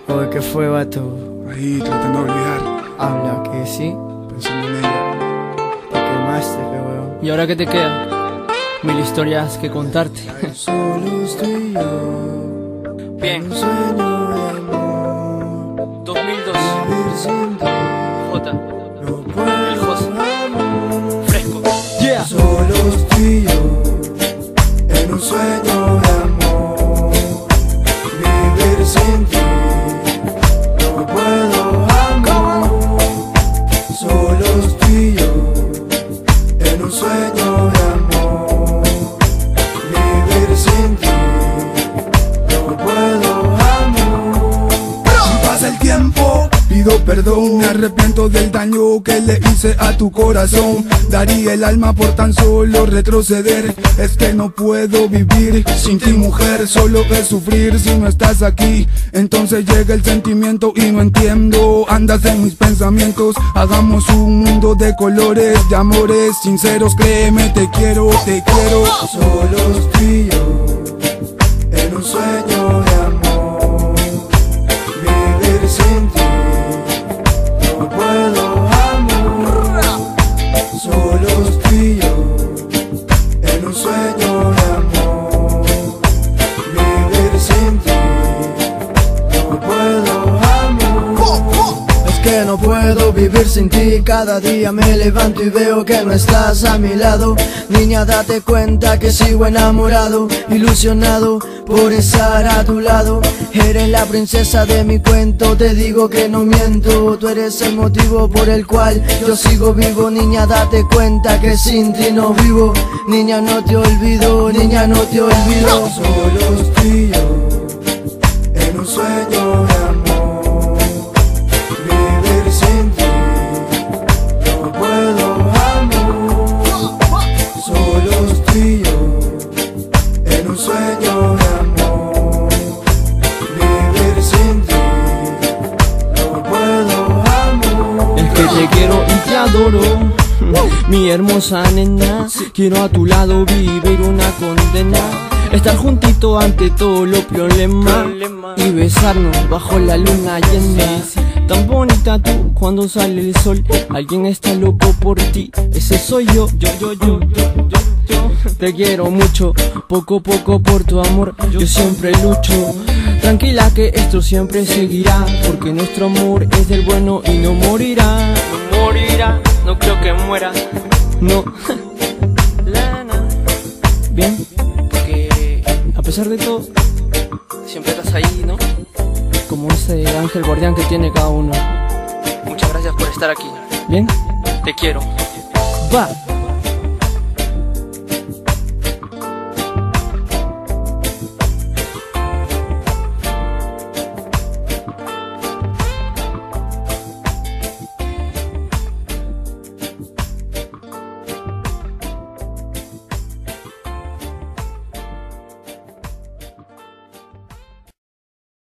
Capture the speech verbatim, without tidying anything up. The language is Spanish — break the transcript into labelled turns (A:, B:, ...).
A: Oye, ¿qué fue, vato?
B: Ahí, tratando de olvidar,
A: Habla, que sí.
B: pensando en ella.
A: Te quemaste, qué weón.
C: ¿Y ahora qué te queda? Mil historias que contarte.
A: Solo estoy yo.
C: Bien.
A: Un sueño de amor.
C: dos mil dos.
A: Vivir sin ti.
C: J.
A: No puedo.
C: El José.
A: Amor.
C: Fresco. Yeah.
A: Solo estoy yo. En un sueño de amor. Vivir sin ti. No puedo, amor. Solo estoy yo. En un sueño de amor. Vivir sin ti. No puedo, amor.
B: Si pasa el tiempo, pido perdón. Me arrepiento del daño que le hice a tu corazón. Daría el alma por tan solo retroceder. Es que no puedo vivir sin ti, mujer. Solo es sufrir si no estás aquí. Entonces llega el sentimiento y no entiendo. Andas en mis pensamientos. Hagamos un mundo de colores, de amores sinceros. Créeme, te quiero, te quiero.
A: Solo estoy yo. En un sueño de amor. Vivir sin ti. No puedo, amor. Solo estoy yo. En un sueño de amor. Vivir sin ti. No puedo, amor. Es que no puedo vivir sin ti. Cada día me levanto y veo que no estás a mi lado. Niña, date cuenta que sigo enamorado, ilusionado por estar a tu lado. Eres la princesa de mi cuento, te digo que no miento. Tú eres el motivo por el cual yo sigo vivo. Niña, date cuenta que sin ti no vivo. Niña, no te olvido, niña, no te olvido. Solo estoy yo. En un sueño de amor. Vivir sin ti. No puedo, amor. Solo estoy yo. En un sueño de amor. Vivir sin ti. No puedo, amor.
C: Es que te quiero y te adoro, mi hermosa nena. Quiero a tu lado vivir una condena. Estar juntito ante todos los problemas y besarnos bajo la luna llena. Tan bonita tú cuando sale el sol. Alguien está loco por ti, ese soy yo. Yo, yo, yo, yo, yo, yo. Te quiero mucho, poco a poco por tu amor yo siempre lucho. Tranquila que esto siempre seguirá, porque nuestro amor es del bueno y no morirá. No morirá, no creo que muera, no. Lana. Bien, porque a pesar de todo, siempre estás ahí, ¿no? Como ese ángel guardián que tiene cada uno. Muchas gracias por estar aquí. Bien, te quiero. Va.